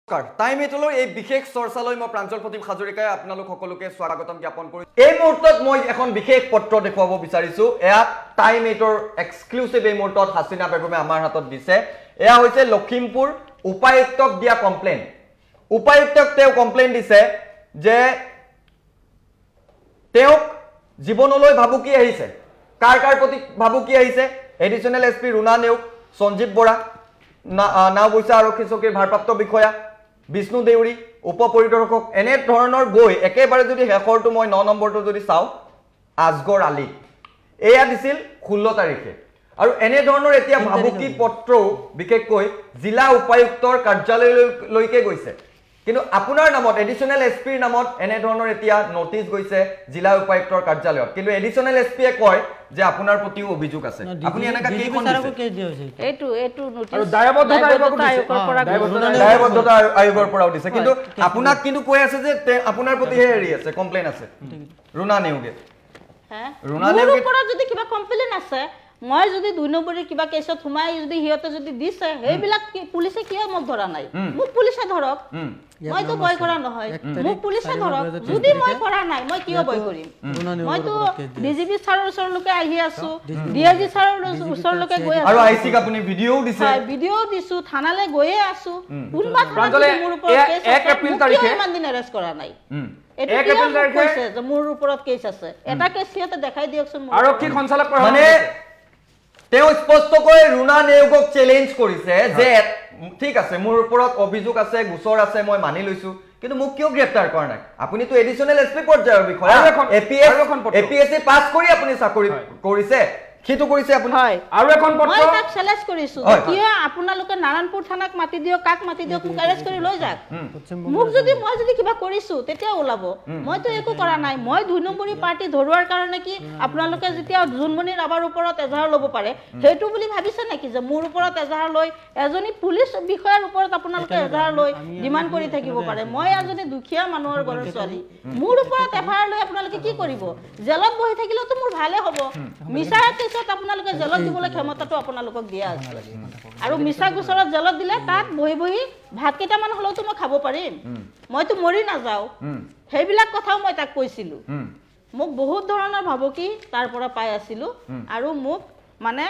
Time এটলৰ এই বিশেষ চৰ্চালৈ মই প্ৰাঞ্জল প্ৰতীপ হাজৰিকাই আপোনালোক সকলোকে স্বাগতম জ্ঞাপন কৰি এই মুহূৰ্তত মই এখন বিশেষ পত্ৰ দেখুৱাব বিচাৰিছো এয়া টাইম এটৰ এক্সক্লুসিভ এই মুহূৰ্তত হাসিনা বেগমে আমাৰ হাতত দিছে এয়া হৈছে লখিমপুৰ উপায়ুক্তক দিয়া কমপ্লেইন উপায়ুক্তক তেওঁ কমপ্লেইন দিছে যে তেওঁক জীৱনলৈ ভাবুকি আহিছে কাৰ প্ৰতি ভাবুকি আহিছে এডিশনাল এসপি ৰুনা নেউক সঞ্জীৱ বৰা নাওবৈচা আৰক্ষী চকীৰ ভাৰপ্ৰাপ্ত বিষয়া বিষ্ণু দেউৰী উপপৰিদৰ্শক এনে ধৰণৰ গৈ একেবাৰে যদি হেকৰটো মই 9 নম্বৰটো যদি চাও আজগৰ আলী এয়া দিছিল 16 তাৰিখে আৰু এনে ধৰণৰ এতিয়া ভাবুকি পত্ৰ বিশেষকৈ জিলা উপায়ুক্তৰ কাৰ্যালয়লৈকে গৈছে কিন্তু আপোনাৰ নামত এডিশনাল এসপিৰ নামত এনে ধৰণৰ এতিয়া নোটিছ গৈছে জিলা উপায়ুক্তৰ কাৰ্যালয়ত কিন্তু এডিশনাল এসপিয়ে কয় যে আপোনাৰ প্ৰতিও অভিযোগ আছে আপুনি এনেকা কি কোন দিছে এটো নোটিছ আৰু দায়বদ্ধতা আয়োগৰ পৰাও দিছে কিন্তু আপোনাক কিন্তু কৈ আছে যে আপোনাৰ প্ৰতি হেৰি আছে কমপ্লেইন আছে ৰুনা নেউগে ৰুনা নেউগে পৰা যদি কিবা কমপ্লেইন আছে মই যদি 2 নম্বৰৰ কিবা কেছত হুমাই যদি হিয়তে যদি দিছে হেবিলাক পুলিশে কিয় মোক ধৰা নাই মোক পুলিশে ধৰক মই তো বয় কৰা নহয় মোক পুলিশে ধৰক যদি মই কৰা নাই মই কিয় বয় কৰিম মই তো ডিজিপি ছাৰৰ ওচৰলৈকে আহি আছো ডিআইজি ছাৰৰ ওচৰলৈকে গৈ আছো আৰু আইসি আপুনি ভিডিঅও দিছে হয় ভিডিঅ দিছো থানালে গৈয়ে আছো কোনবা থানালে মোৰ ওপৰত কেছ 1 এপ্ৰিল তাৰিখে ইমান দিন এৰেষ্ট কৰা নাই 1 এপ্ৰিল তাৰিখে যে মোৰ ওপৰত কেছ আছে এটা কেছ সিহঁতে দেখাই দিয়কচোন আৰক্ষী সঞ্চালক মানে তেওঁ স্পষ্টকৈ ৰুনা নেউগক চ্যালেঞ্জ কৰিছে যে ঠিক আছে মোৰ ওপৰত অভিযোগ আছে গোচৰ আছে মই মানি লৈছো কিন্তু মোক কিয় গ্ৰেপ্তাৰ কৰা নাই আপুনি তো এডিশনাল এসপি পৰ্যায়ৰ বিষয়া এপিএসসি পাস কৰি আপুনি চাকৰি কৰিছে কিটো কৰিছে আপুনি আৰু এখন পত্ৰ মই তাক চ্যালেঞ্জ কৰিছো কিয় আপোনালোকে নাৰায়ণপুৰ থানাক মাটি দিও কাক মাটি দিও কাৰেজ কৰি লৈ যাক মোক যদি মই যদি কিবা কৰিছো তেতিয়া ওলাব মই তো একো কৰা নাই মই 2 নম্বৰী পাৰ্টি ধৰুৱাৰ কাৰণে কি আপোনালোকে যেতিয়া জুনমণি ৰাবাৰ ওপৰত এজাহাৰ ল'ব পাৰে হেতু বুলি ভাবিছে নেকি যে মোৰ ওপৰত এজাহাৰ লৈ এজনী পুলিশ বিষয়াৰ ওপৰত আপোনালোকে এজাহাৰ লৈ ডিমান্ড কৰি থাকিব পাৰে মই এজনী দুখীয়া মানুহৰ ঘৰৰ ছোৱালী মোৰ ওপৰত এফআইআৰ লৈ আপোনালোকে কি কৰিব জেলত বহি থাকিলেও তো মোৰ ভালে হ'ব মিছা আপোনালোকে জেলত দিবলৈ ক্ষমতাটো আপোনালোকক দিয়া আছে আৰু মিছা গোচৰত জেলত দিলে তাত বহি বহি ভাত কেইটামান হলেও তো মই খাব পাৰিম মই তো মৰি নাযাও হেবিলাক কথাও মই তাক কৈছিলো মোক বহুত ধৰণৰ ভাবকি তাৰ পৰা পাই আছিল আৰু মোক মানে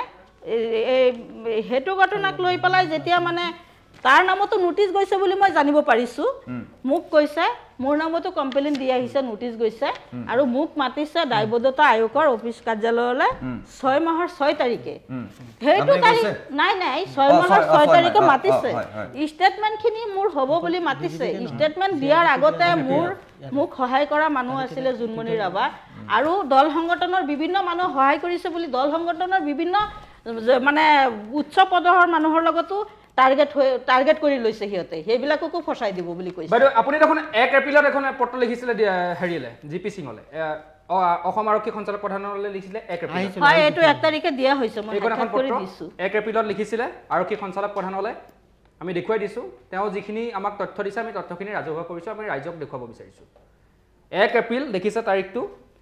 হেতু ঘটনাক লৈ পেলাই যেতিয়া মানে তাৰ নামতো নোটিছ গৈছে বুলি মই জানিব পাৰিছো মোক কৈছে মোৰ নামতো কমপ্লেইন দি আহিছে নোটিছ গৈছে আৰু মোক মাতিছে দায়বদ্ধতা আয়োগৰ অফিচ কাৰ্যালয়লৈ 6 মাহৰ 6 তাৰিখে হেতু তাৰিখ নাই 6 মাহৰ 6 তাৰিখে মাতিছে ষ্টেটমেন্টখিনি মোৰ হ'ব বুলি মাতিছে ষ্টেটমেন্ট দিয়াৰ আগতে মোক সহায় কৰা মানুহ আছিল জুনমণি ৰাবা আৰু দল সংগঠনৰ বিভিন্ন মানুহ সহায় কৰিছে বুলি দল সংগঠনৰ বিভিন্ন মানে উচ্চ পদৰ মানুহৰ লগতো টাৰ্গেট কৰি লৈছে হিয়তে হেবিলাককো ফসাই দিব বুলি কৈছে বাইদেউ আপুনি দেখোন 1 এপ্ৰিলত এখন পত্ৰ লিখিছিলে হেৰিলে জিপি সিংলে অসম আৰক্ষী সঞ্চালক প্ৰধানলৈ লিখিছিলে 1 এপ্ৰিল হয় এটো 1 তাৰিখে দিয়া হৈছে মই হেড কৰি দিছো 1 এপ্ৰিলত লিখিছিলে আৰক্ষী সঞ্চালক প্ৰধানলৈ আমি দেখুৱাই দিছো তেওঁ যিখিনি আমাক তথ্য দিছে আমি তথ্যখিনি ৰাজহুৱা কৰিছো আমি ৰাইজক দেখুৱাব বিচাৰিছো 1 এপ্ৰিল দেখিছে তাৰিখটো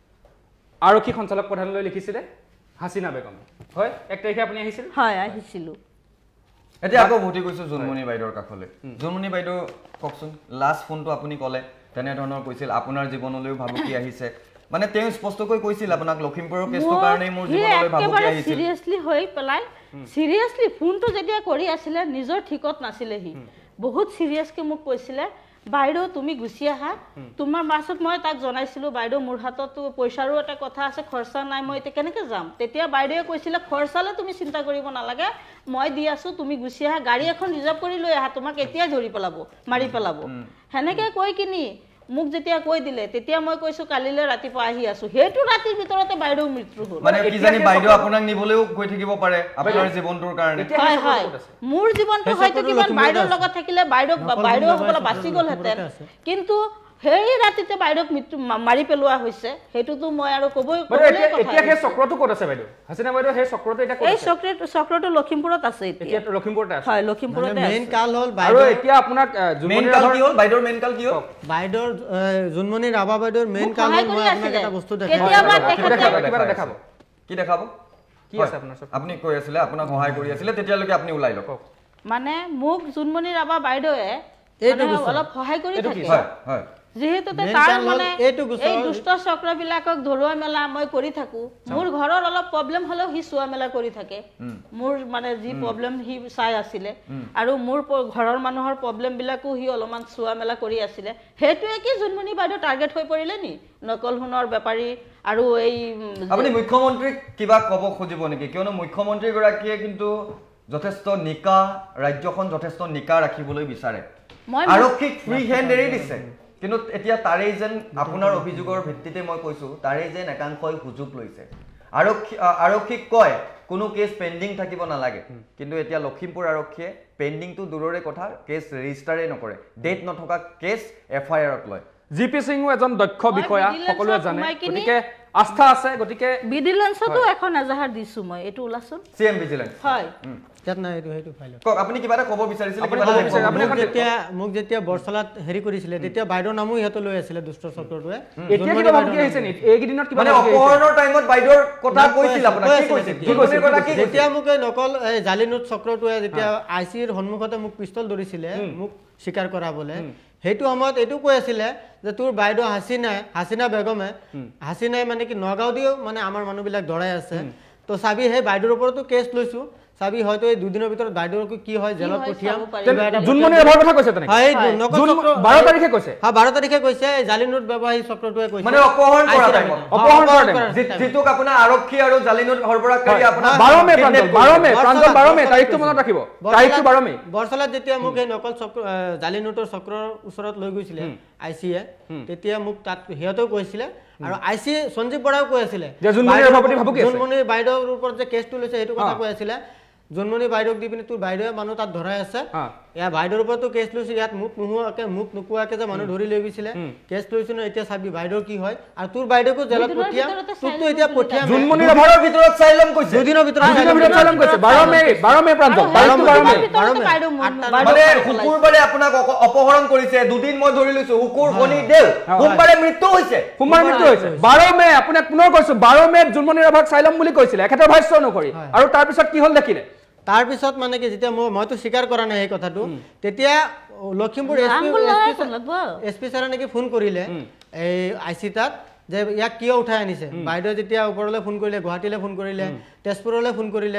আৰক্ষী সঞ্চালক প্ৰধানলৈ লিখিছিলে হাসিনা বেগম হয় 1 তাৰিখে আপুনি আহিছিল হয় আহিছিল এতিয়া আকৌ ভুটি কৈছো জুনমণি বাইদৰ কাখলে জুনমণি বাইদেউ ককচোন লাষ্ট ফোনটো আপুনি কলে তেনে ধৰণৰ কৈছিল আপোনাৰ জীৱনলৈও ভাবুকি আহিছে মানে তেওঁ স্পষ্টকৈ কৈছিল আপোনাক লখিমপুৰৰ কেছৰ কাৰণে মোৰ জীৱনলৈ ভাবুকি আহিছিল সিৰিয়াসলি হৈ পেলাই সিৰিয়াসলি ফোনটো যেতিয়া কৰি আছিল নিজৰ ঠিকত নাছিলে হি বহুত সিৰিয়াসকে মোক কৈছিল বাইদেউ তুমি গুছি আহা তোমাৰ মাছত মই তাক জনাইছিলো বাইদেউ মোৰ হাতত পইচাৰো এটা কথা আছে খৰচা নাই মই এতিয়া কেনেকৈ যাম তেতিয়া বাইদেৱে কৈছিল খৰচালে তুমি চিন্তা কৰিব নালাগে মই দি আছো তুমি গুছি আহা গাড়ী এখন ৰিজাৰ্ভ কৰি লৈ আহা তোমাক এতিয়া ধৰি পেলাব মাৰি পেলাব হেনেকে কৈ কিনি মোক যেতিয়া কৈ দিলে তেতিয়া মই কৈছো কালিলে ৰাতিপুৱা আহি আছো হেতু ৰাতিৰ ভিতৰতে বাইদেউ মৃত্যু হ'ল মানে কি জানি বাইদেউ আপোনাক নিবলৈও কৈ থাকিব পাৰে আপোনাৰ জীৱনটোৰ কাৰণে হয় মোৰ জীৱনটো হয়তো কিমান বাইদেউৰ লগত থাকিলে বাইদেউ হবলা বাচি গল হেতেন কিন্তু হেই ৰাতিতে বাইদেউক মৃত্যু মাৰি পেলোৱা হৈছে হেতুটো মই আৰু কবই এতিয়া হে চক্ৰটো ক'ত আছে বাইদেউ হাসিনা বাইদেউ হে চক্ৰটো এটা ক'ত আছে এই চক্ৰটো লখিমপুৰত আছে এতিয়া লখিমপুৰতে আছে হয় লখিমপুৰতে আছে মেইন কাল হল আৰু এতিয়া আপোনাক মেইন কাল কি হল বাইদেউৰ মেইন কাল কি হল বাইদেউৰ জুনমণি ৰাবা বাইদেউৰ মেইন কাল হল মই আপোনাক এটা বস্তু দেখাব কি দেখাব কি আছে আপোনাৰ আপুনি কৈ আছিল আপোনাক সহায় কৰি আছিল তেতিয়ালৈকে আপুনি ওলাই লওক মানে মোক জুনমণি ৰাবা বাইদেউৱে এইটো মানে গোচৰ। অলপ সহায় কৰি থাকে হয় হয় যেহেতু Main তাৰ কাৰণ মানে এইটো গোচৰ। এই দুষ্ট চক্ৰবিলাকক ধৰুৱা মেলা মই কৰি থাকো মোৰ ঘৰৰ অলপ প্ৰব্লেম হলেও সি চোৱা মেলা কৰি থাকে মোৰ মানে যি প্ৰব্লেম সি চাই আছিলে আৰু মোৰ ঘৰৰ মানুহৰ প্ৰব্লেম বিলাকো সি অলপমান চোৱা মেলা কৰি আছিলে হেতুৱে কি জুনমণি বাইদেউ টাৰ্গেট হৈ পৰিলে নি নকল সোণৰ বেপাৰী আৰু এই আপুনি মুখ্যমন্ত্ৰীক কিবা ক'ব খুজিব নেকি কিয়নো মুখ্যমন্ত্ৰী গৰাকীয়ে কিন্তু যথেষ্ট নিকা ৰাজ্যখন যথেষ্ট নিকা ৰাখিবলৈ বিচাৰে আৰক্ষীক ফ্ৰী হেণ্ড এৰি দিছে কিন্তু এতিয়া তাৰেই যেন আপোনাৰ অভিযোগৰ ভিত্তিতে মই কৈছো তাৰেই যেন একাংশই সুযোগ লৈছে আৰক্ষীক কয় কোনো কেছ পেণ্ডিং থাকিব নালাগে কিন্তু এতিয়া লখিমপুৰ আৰক্ষীয়ে পেণ্ডিংটো দূৰৰে কথা কেছ ৰেজিষ্টাৰেই নকৰে ডেট নথকা কেছ এফআইআৰত লয় জিপি সিংও এজন দক্ষ বিষয়া সকলোৱে জানে গতিকে আস্থা আছে গতিকে ভিজিলেন্সতো এখন এজাহাৰ দিছো মই এটো ওলাচোন সিএম ভিজিলেন্স হয় তাত নাই এইটো ফাইলত কক আপুনি কিবা এটা ক'ব বিচাৰিছিল আপুনি কিবা ক'ব এটা বিচাৰে, আপুনি মোক যেতিয়া বৰচলাত হেৰি কৰিছিলে তেতিয়া বাইদেউৰ নামো ইহঁতে লৈ আছিলে দুষ্ট চক্ৰটোৱে এতিয়া কিবা ভাবুকি আহিছে নি এইকেইদিনত কিবা মানে ভাবুকি আহিছে? অপহৰণৰ টাইমত বাইদেউৰ কথা কৈছিল আপোনাক কি কৈছিল কি কৈছিল যেতিয়া মোক এই নকল জালি নোট চক্ৰটোৱে যেতিয়া আইচিৰ সন্মুখতে মোক পিস্তল ধৰিছিলে মোক স্বীকাৰ কৰাবলে সেইটো সময়ত এইটো কৈ আছিলে যে তোৰ বাইদেউ হাসিনা বেগমে হাসিনাই মানে কি নগাঁও দিও মানে আমাৰ মানুহবিলাক দৰাই আছে তো চাবি সেই বাইদেউৰ ওপৰতো কেছ লৈছো চাবি হয়তো এই দুদিনৰ ভিতৰত বাইদেউৰকো কি হয় জেলত পঠিয়াম জুনমণি এভাৰ কথা কৈছে তেনেকে হয় নকল চক্ৰ 12 তাৰিখে কৈছে হ্যাঁ 12 তাৰিখে কৈছে জালি নোট ব্যৱসায়ী চক্ৰটোৱে কৈছে মানে অপহৰণ কৰা টাইমত অপহৰণ কৰা টাইমত যিটোক আপোনাৰ আৰক্ষী আৰু জালিনোট সৰবৰাহকাৰী আপোনাৰ 12 মে প্ৰাঞ্জল 12 মে তাৰিখটো মনত ৰাখিব তাৰিখটো 12 মে বৰচলাত যেতিয়া মোক এই নকল চক্ৰ জালি নোটৰ চক্ৰৰ ওচৰত লৈ গৈছিলে আইচিয়ে তেতিয়া মোক তাত সিহঁতেও কৈছিলে আৰু আইচি সঞ্জীৱ বৰাও কৈ আছিলে যে জুনমণিৰ সভাপতি ভাবুকি আছে জুনমণিৰ বাইদেউৰ ওপৰত যে কেছটো লৈছে সেইটো কথা কৈ আছিলে জুনমণি বাইদেউক দি পিনে তোৰ বাইদেউৱে মানুহ তাত ধৰাই আছে ইয়া বাইদেউৰ ওপৰতো কেছ লৈছে ইয়াত মুখ নোকোৱাকে যে মানুহ ধৰি লৈ গৈছিলে কেছ লৈছে ন এতিয়া চাবি বাইদেউৰ কি হয় আৰু তোৰ বাইদেউকো জেলত পঠিয়াম তোকতো এতিয়া পঠিয়াম জুনমণিৰ এভাৰৰ ভিতৰত চাইলম কৈছে দুদিনৰ ভিতৰত চাইলম কৈছে 12 মে প্ৰাঞ্জল তাৰিখটো 12 মে মানে শুকুৰবাৰে আপোনাক অপহৰণ কৰিছে দুদিন মই ধৰি লৈছো শুকুৰ শনি দেও সোমবাৰে মৃত্যু হৈছে 12 মে আপোনাক পুনৰ কৈছো 12 মে জুনমণিৰ এভাৰ চাইলম বুলি কৈছিলে একেটা ভাষ্য নকৰি আৰু তাৰ পিছত কি হল দেখিলে তাৰ পিছত মানে কি যেতিয়া মইতো স্বীকাৰ কৰা নাই এই কথাটো তেতিয়া লখিমপুৰ এসপি ছাৰে নেকি ফোন কৰিলে এই আইচি তাত যে ইয়াক কিয় উঠাই আনিছে বাইদেউ যেতিয়া ওপৰলৈ ফোন কৰিলে গুৱাহাটীলৈ ফোন কৰিলে তেজপুৰলৈ ফোন কৰিলে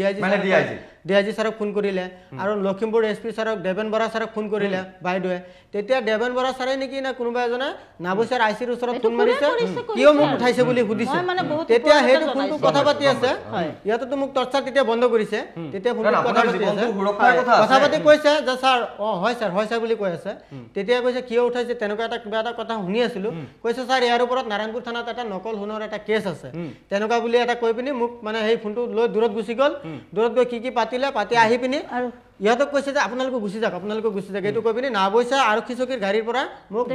ডিআইজি ছাৰক ফোন কৰিলে আৰু লখিমপুৰ এসপি ছাৰক দেবেন বৰা ছাৰক ফোন কৰিলে বাইদেৱে তেতিয়া দেবেন বৰা ছাৰে নেকি না কোনোবা এজনে নাবুচাৰ আইচিৰ ওচৰত ফোন মাৰিছে কিয় মোক উঠাইছে বুলি সুধিছে তেতিয়া সেইটো ফোনটো কথা পাতি আছে ইয়াতেতো মোক টৰ্চাৰ তেতিয়া বন্ধ কৰিছে তেতিয়া ফোনটো কথা পাতি আছে কথা পাতি কৈছে যে ছাৰ হয় ছাৰ বুলি কৈ আছে তেতিয়া কৈছে কিয় উঠাইছে তেনেকুৱা এটা কিবা এটা কথা শুনি আছিলো কৈছে ছাৰ ইয়াৰ ওপৰত নাৰায়ণপুৰ থানাত এটা নকল সোণৰ এটা কেছ আছে তেনেকুৱা বুলি এটা কৈ পিনি মোক মানে সেই ফোনটো লৈ দূৰত গুচি গ'ল দূৰত গৈ কি পাতি আহি পিনি ইহঁতক কৈছে যে আপোনালোকে গুচি যাওক এইটো কৈ পিনি নাবৈচা আৰক্ষী চকীৰ গাড়ীৰ পৰা মোক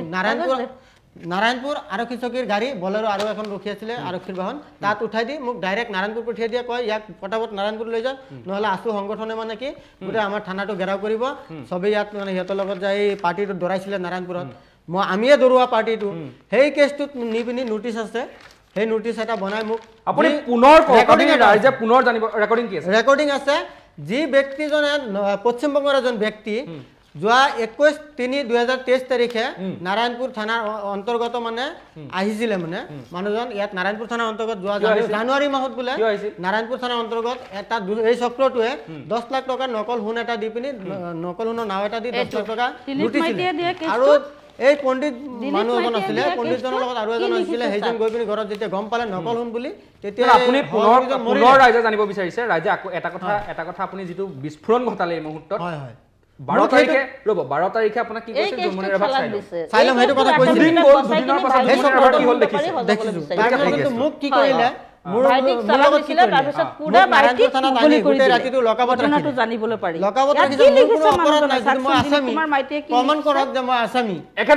নাৰায়ণপুৰ আৰক্ষী চকীৰ গাড়ী বলেৰো আৰু এখন ৰখি আছিলে আৰক্ষীৰ বাহন তাত উঠাই দি মোক ডাইৰেক্ট নাৰায়ণপুৰ পঠিয়াই দিয়া কয় ইয়াক পটাপট নাৰায়ণপুৰ লৈ যাওক নহলে আছু সংগঠনে মানে কি গোটেই আমাৰ থানাটো ঘেৰাও কৰিব সবেই ইয়াত মানে সিহঁতৰ লগত যাই পাৰ্টিটো দৰাইছিলে নাৰায়ণপুৰত আমিয়ে দৰুৱা পাৰ্টিটো সেই কেছটোত নি পিনি নোটিছ আছে সেই নোটিছ এটা বনাই মোক আপুনি পুনৰ ৰাইজে পুনৰ জানিব ৰেকৰ্ডিং আছে যি ব্যক্তিজনে পশ্চিমবংগৰ এজন ব্যক্তি যোৱা 21/3/2023 তাৰিখে নাৰায়ণপুৰ থানাৰ অন্তৰ্গত মানে আহিছিলে মানে মানুহজন ইয়াত নাৰায়ণপুৰ থানাৰ অন্তৰ্গত যোৱা জানুৱাৰী মাহত বোলে নাৰায়ণপুৰ থানাৰ অন্তৰ্গত এটা এই চক্ৰটোৱে 10 লাখ টকাৰ নকল সোণ এটা দি পিনি নকল সোণৰ নাও এটা দি 10 লাখ টকা লুটিছিলে আৰু এই পণ্ডিত মানুহ এজন আছিলে পণ্ডিতজনৰ লগত আৰু এজন আছিলে সেইজন গৈ পিনি ঘৰত যেতিয়া গম পালে নকল সোণ বুলি তেতিয়া আপুনি পুনৰ ৰাইজে জানিব বিচাৰিছে ৰাইজে এটা কথা আপুনি যিটো বিস্ফোৰণ ঘটালে এই মুহূৰ্তত হয় 12 তাৰিখে ৰব 12 তাৰিখে আপোনাক কি কৈছে জুনমণিৰ এভাৰ চাইলম হেতু কথা কৈছিল দুদিনৰ পাছত জুনমণিৰ এভাৰ কি হল দেখিছো তাৰপিছত মোক কি কৰিলে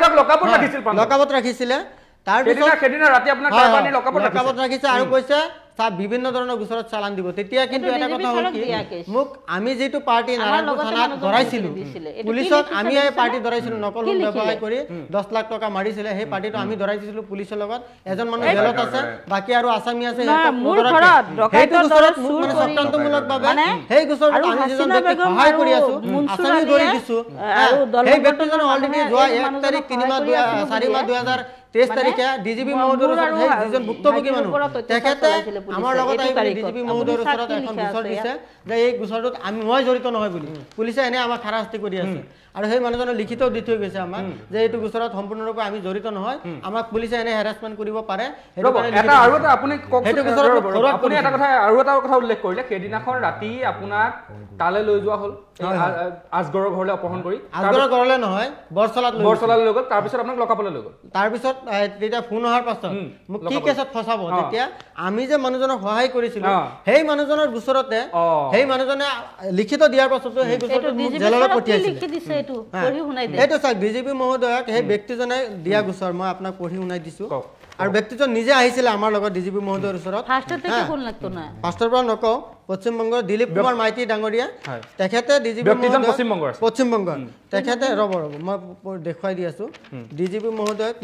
লকাবত ৰাখিছিলে আৰু কৈছে বিভিন্ন ধৰণৰ গোচৰত চালান দিব তেতিয়া কিন্তু এটা কথা হ'ল কি মোক আমি যেটো পাৰ্টি নাৰায়ণপুৰ থানাত ধৰাইছিলো পুলিচক আমি এই পাৰ্টি ধৰাইছিলো নকল ব্যৱহাৰ কৰি 10 লাখ টকা মাৰিছিলে সেই পাৰ্টিটো আমি ধৰাইছিলো পুলিচৰ লগত এজন মানুহ জেলত আছে বাকি আৰু আসামি আছে সেইটো গোচৰত মোক মানে সত্যান্তমূলকভাৱে সেই গোচৰত আমি যেজন ব্যক্তি সহায় কৰি আছো আসামি ধৰি দিছো সেই ব্যক্তিজন অলৰেডি যোৱা 1 তাৰিখ 3 মাহ 4 মাহ 2023 তাৰিখে ডিজিপি মহোদয়ৰ ওচৰত সেই যিজন ভুক্তভোগী মানুহ তেখেতে আমাৰ লগত আহি ডিজিপি মহোদয়ৰ ওচৰত এখন গোচৰ দিছে যে এই গোচৰটোত মই জড়িত নহয় বুলি পুলিচে এনে আমাক হাৰাশাস্তি কৰি আছে আৰু সেই মানুহজনৰ লিখিতও দি থৈ গৈছে আমাক যে এইটো গোচৰত সম্পূৰ্ণৰূপে আমি জড়িত নহয় আমাক পুলিচে এনে হেৰাসমেন্ট কৰিব পাৰে এটা আৰু এটা আপুনি আপুনি এটা কথা আৰু এটা কথা উল্লেখ কৰিলে সেইদিনাখন ৰাতি আপোনাক তালে লৈ যোৱা হ'ল আজগৰৰ ঘৰলৈ অপহৰণ কৰি আজগৰৰ ঘৰলৈ নহয় বৰচলালৈ লৈ গ'ল তাৰপিছত আপোনাক লকাপলৈ লৈ গ'ল তাৰপিছত তেতিয়া ফোন অহাৰ পাছত মোক কি কেছত ফসাব তেতিয়া আমি যে মানুহজনক সহায় কৰিছিলো সেই মানুহজনৰ গোচৰতে সেই মানুহজনে লিখিত দিয়াৰ পাছতো সেই গোচৰটো জেললৈ পঠিয়াইছিল এইটো চাওক ডিজিপি মহোদয়ক সেই ব্যক্তিজনে দিয়া গোচৰ মই আপোনাক পঢ়ি শুনাই দিছো আৰু ব্যক্তিজন নিজে আহিছিল আমাৰ লগত ডিজিপি মহোদয়ৰ ওচৰত ফাৰ্ষ্টৰ পৰা নকওঁ পশ্চিমবংগৰ দিলীপ কুমাৰ মাইতি ডাঙৰীয়া তেখেতে ডিজিপি পশ্চিমবংগৰ তেখেতে ৰব মই দেখুৱাই দি আছো ডিজিপি মহোদয়ক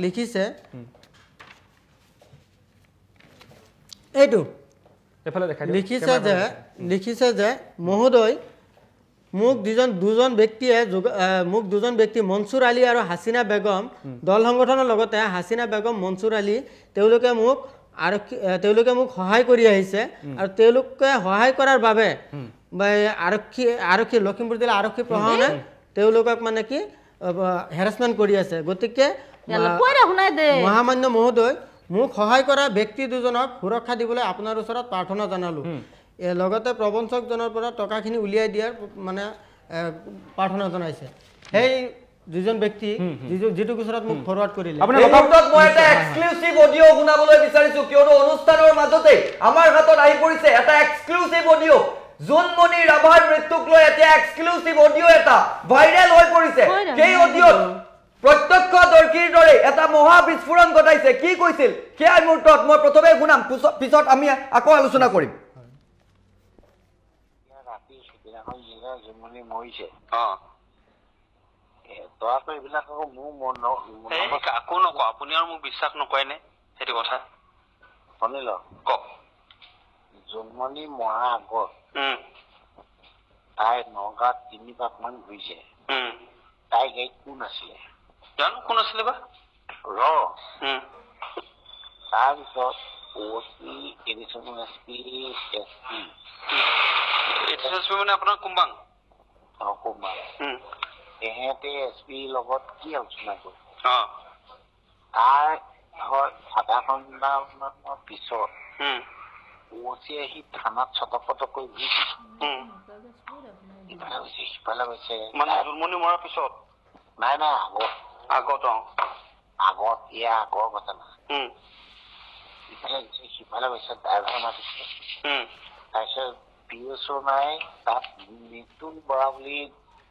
লিখিছে যে মহোদয় মোক দুজন ব্যক্তি মনসুৰ আলী আৰু হাসিনা বেগম দল সংগঠনৰ লগতে হাসিনা বেগম মনসুৰ আলী তেওঁলোকে মোক সহায় কৰি আহিছে আৰু তেওঁলোকে সহায় কৰাৰ বাবে আৰক্ষী লখিমপুৰ জিলা আৰক্ষী প্ৰশাসনে তেওঁলোকক মানে কি হেৰাসমেন্ট কৰি আছে গতিকে মহামান্য মহোদয় মোক সহায় কৰা ব্যক্তি দুজনক সুৰক্ষা দিবলৈ আপোনাৰ ওচৰত প্ৰাৰ্থনা জনালো লগতে প্ৰবঞ্চকজনৰ পৰা টকাখিনি উলিয়াই দিয়াৰ মানে প্ৰাৰ্থনা জনাইছে সেই দুজন ব্যক্তি যেটো গোচৰত মোক ফৰৱাৰ্ড কৰিলে আপোনাৰ লগতত মই এটা এক্সক্লুসিভ অডিও শুনাবলৈ বিচাৰিছো কিয়নো অনুষ্ঠানৰ মাজতে আমাৰ হাতত আহি পৰিছে এটা এক্সক্লুসিভ অডিও জুনমণি ৰাভাৰ মৃত্যুক লৈ এটা এক্সক্লুসিভ অডিও এটা ভাইৰেল হৈ পৰিছে সেই অডিওত প্ৰত্যক্ষদৰ্শীৰ দৰে এটা মহা বিস্ফোৰণ ঘটাইছে কি কৈছিল সেই মুহূৰ্তত মই প্ৰথমে শুনাম পিছত আমি আকৌ আলোচনা কৰিম জুনমণি মৰিছে তই এইবিলাক মোৰ মন আকৌ নকওঁ আপুনি আৰু মোক বিশ্বাস নকৰে নে সেইটো কথা শুনিল কওক জুনমণি মৰা আগত তাই নগাঁৱত 3 পাকমান ঘূৰিছে তাই গাড়ীত কোন আছিলে জানো কোন আছিলে বা তাৰপিছত ওচি এডিশ্যনেল এছপি মানে আপোনাৰ কুম্বাং এহেঁতে এছপি লগত কি আলোচনা কৰে তাৰ আধা ঘণ্টামানৰ পিছত ওচি আহি থানাত ছটপটক কৰি ঘূৰিছে ইফালে হৈছে সিফালে হৈছে মানে জুনমণি মৰাৰ পিছত নাই আগত এয়া আগৰ কথা না ইফালে হৈছে সিফালে হৈছে ড্ৰাইভাৰ মাতিছে তাৰপিছত পিএছঅ নাই তাত নিতুল বৰা বুলি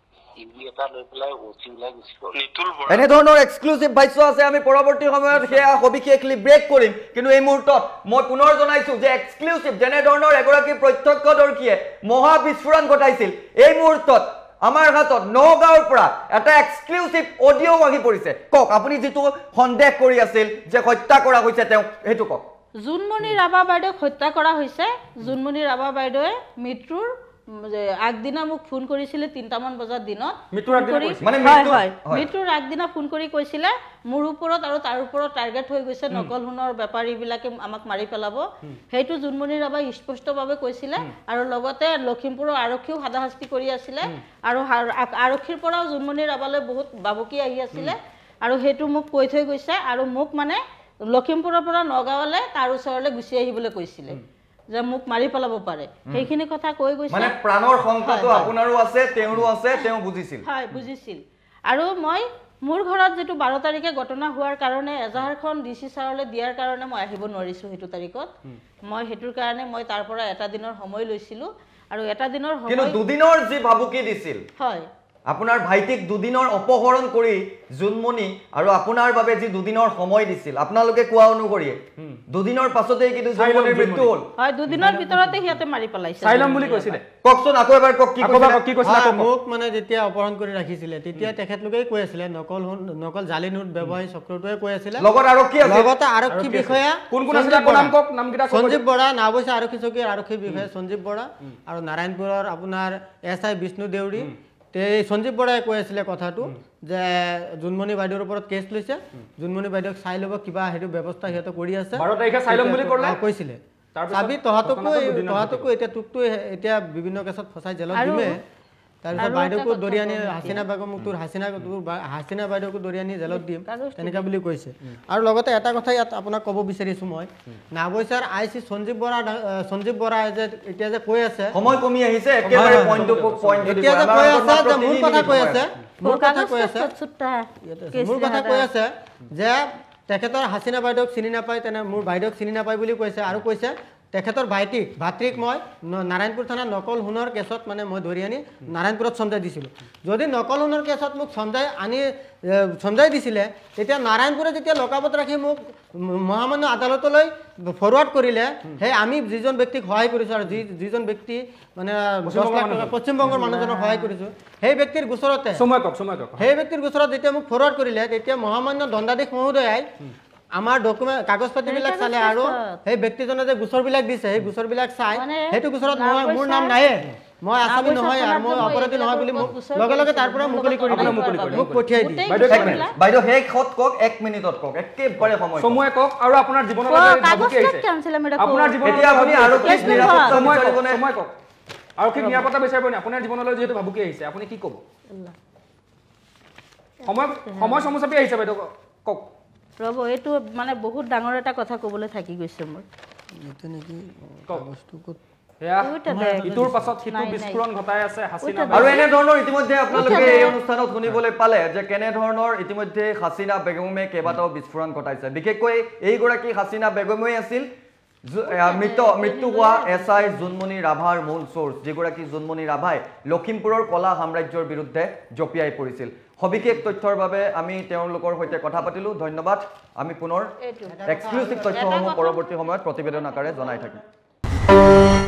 এনেধৰণৰ এক্সক্লুসিভ ভাষ্য আছে আমি পৰৱৰ্তী সময়ত সেয়া সবিশেষলি ব্ৰেক কৰিম কিন্তু এই মুহূৰ্তত মই পুনৰ জনাইছো যে এক্সক্লুসিভ যেনেধৰণৰ এগৰাকী প্ৰত্যক্ষদৰ্শীয়ে মহা বিস্ফোৰণ ঘটাইছিল এই মুহূৰ্তত আমাৰ হাতত নগাঁৱৰ পৰা এটা এক্সক্লুসিভ অডিও আহি পৰিছে কক আপুনি যেটো সন্দেহ কৰি আছিল যে হত্যা কৰা হৈছে তেওঁ হেতু কক জুনমণি ৰাভা বাইদেউ হত্যা কৰা হৈছে জুনমণি ৰাভা বাইদেৱে মৃত্যুৰ আগদিনা মোক ফোন কৰিছিলে 3টামান বজাৰ দিনত মৃত্যুৰ আগদিনা ফোন কৰি কৈছিলে মোৰ ওপৰত আৰু তাৰ ওপৰত টাৰ্গেট হৈ গৈছে নকল সোণৰ বেপাৰীবিলাকে আমাক মাৰি পেলাব সেইটো জুনমণি ৰাভাই স্পষ্টভাৱে কৈছিলে আৰু লগতে লখিমপুৰৰ আৰক্ষীও হাদাশাস্তি কৰি আছিলে আৰু আৰক্ষীৰ পৰাও জুনমণি ৰাভালৈ বহুত বাবুকি আহি আছিলে আৰু সেইটো মোক কৈ থৈ গৈছে আৰু মোক মানে লখিমপুৰৰ পৰা নগাঁৱলৈ তাৰ ওচৰলৈ গুচি আহিবলৈ কৈছিলে যে মোক মাৰি পেলাব পাৰে সেইখিনি কথা কৈ গৈছে মানে প্ৰাণৰ সংকটটো আপোনাৰো আছে তেওঁৰো আছে তেওঁ বুজিছিল হয় বুজিছিল আৰু মই মোৰ ঘৰত যেটো 12 তাৰিখে ঘটনা হোৱাৰ কাৰণে এজাহাৰখন ডিসি ছাৰলৈ দিয়াৰ কাৰণে মই আহিব নোৱাৰিছো হেতু তাৰিখত মই হেতুৰ কাৰণে মই তাৰ পৰা এটা দিনৰ সময় লৈছিলো আৰু এটা দিনৰ সময় কিন্তু দুদিনৰ যি ভাবুকি দিছিল হয় আপোনাৰ ভাইটিক দুদিনৰ অপহৰণ কৰি জুনমণি আৰু আপোনাৰ বাবে যি দুদিনৰ সময় দিছিল আপোনালোকে কোৱা অনুসৰি দুদিনৰ পাছতেই কিন্তু জুনমণিৰ মৃত্যু হ'ল হয় দুদিনৰ ভিতৰতে সিহঁতে মাৰি পেলাইছে চাইলম বুলি কৈছিলে কওকচোন আকৌ এবাৰ কওক কি কৈছিলে মোক মানে যেতিয়া অপহৰণ কৰি ৰাখিছিলে তেতিয়া তেখেতলোকেই কৈ আছিলে নকল জালি নোট ব্যৱসায়ী চক্ৰটোৱে কৈ আছিলে লগত আৰক্ষী আছিল লগতে আৰক্ষী বিষয়া কোন কোন আছিল নাম কওক নামকেইটা সঞ্জীৱ বৰা নাওবৈচা আৰক্ষী চকীৰ আৰক্ষী বিষয়া সঞ্জীৱ বৰা আৰু নাৰায়ণপুৰৰ আপোনাৰ SI বিষ্ণু দেউৰী সঞ্জীৱ বৰাই কৈ আছিলে কথাটো যে জুনমণি বাইদেউৰ ওপৰত কেছ লৈছে জুনমণি বাইদেউক চাই ল'ব কিবা সেইটো ব্যৱস্থা সিহঁতে কৰি আছে 12 তাৰিখে চাই ল'ম বুলি কৈছিলে চাবি তহঁতকো এতিয়া তোকতো এতিয়া বিভিন্ন কেছত ফচাই জেলত দিমে তাৰপিছত বাইদেউকো দৰি আনি হাসিনা বেগমক তোৰ হাসিনা বাইদেউকো দৰি আনি জেলত দিম তেনেকা বুলি কৈছে আৰু লগতে এটা কথা ইয়াত আপোনাক ক'ব বিচাৰিছো মই নাওবৈচাৰ IC সঞ্জীৱ বৰা যে এতিয়া যে কৈ আছে সময় কমি আহিছে একেবাৰে পইণ্ট টু পইণ্ট এতিয়া যে কৈ আছে যে মোৰ কথা কৈ আছে যে তেখেতৰ হাসিনা বাইদেউক চিনি নাপায় তেনে মোৰ বাইদেউক চিনি নাপায় বুলি কৈছে আৰু কৈছে তেখেতৰ ভাতৃক মই নাৰায়ণপুৰ থানা নকল সোণৰ কেছত মানে মই ধৰি আনি নাৰায়ণপুৰত সঞ্জয় দিছিলোঁ যদি নকল সোণৰ কেছত মোক সঞ্জয় দিছিলে তেতিয়া নাৰায়ণপুৰে যেতিয়া লকাপত ৰাখি মোক মহামান্য আদালতলৈ ফৰৱাৰ্ড কৰিলে সেই আমি যিজন ব্যক্তিক সহায় কৰিছোঁ আৰু যিজন ব্যক্তি মানে 10 লাখ টকা পশ্চিমবংগৰ মানুহজনক সহায় কৰিছোঁ সেই ব্যক্তিৰ গোচৰতে সেই ব্যক্তিৰ গোচৰত যেতিয়া মোক ফৰৱাৰ্ড কৰিলে তেতিয়া মহামান্য দণ্ডাধীশ মহোদয়াই আমাৰ ডকুমেন্ট কাগজ পাতিবিলাক চালে আৰু সেই ব্যক্তিজনে যে গোচৰবিলাক দিছে সেই গোচৰবিলাক চাই হেতু গোচৰত মোৰ নাম নাই মই আসামি নহয় আৰু মই অপৰাধী নহয় বুলি লগে লগে তাৰ পৰা মুকলি কৰি মোক পঠিয়াই দি বাইদেউ হে খত কক 1 মিনিটত কক একেবাৰে সময় কক আৰু আপোনাৰ জীৱনৰ বাবে ভাবুকি আহিছে আপোনাৰ জীৱনৰ এতিয়া আপুনি আৰু কি নিৰাপত্তা সময় কক আৰু কি নিৰাপত্তা বিচাৰিবনি আপোনাৰ জীৱনলৈ যেহেতু ভাবুকি আহিছে আপুনি কি ক'ব সময় সমস্যা আহিছে বাইদেউ কক ৰব এইটো মানে বহুত ডাঙৰ এটা কথা ক'বলৈ থাকি গৈছে মোৰ এতে নেকি বস্তু কত ইটোৰ পাছত সিটো বিস্ফোৰণ ঘটাই আছে হাসিনা আৰু এনে ধৰণৰ ইতিমধ্যে আপোনালোকে এই অনুষ্ঠানত শুনিবলৈ পালে যে কেনে ধৰণৰ ইতিমধ্যে হাসিনা বেগমে কেইবাটাও বিস্ফোৰণ ঘটাইছে বিশেষকৈ এই গৰাকী হাসিনা বেগমে আছিল মৃত্যু হোৱা SI জুনমণি ৰাভাৰ মূল চোৰ্চ যিগৰাকী জুনমণি ৰাভাই লখিমপুৰৰ কলা সাম্ৰাজ্যৰ বিৰুদ্ধে জপিয়াই পৰিছিল সবিশেষ তথ্যৰ বাবে আমি তেওঁলোকৰ সৈতে কথা পাতিলো ধন্যবাদ আমি পুনৰ এক্সক্লুসিভ তথ্যসমূহ পৰৱৰ্তী সময়ত প্ৰতিবেদন আকাৰে জনাই থাকিম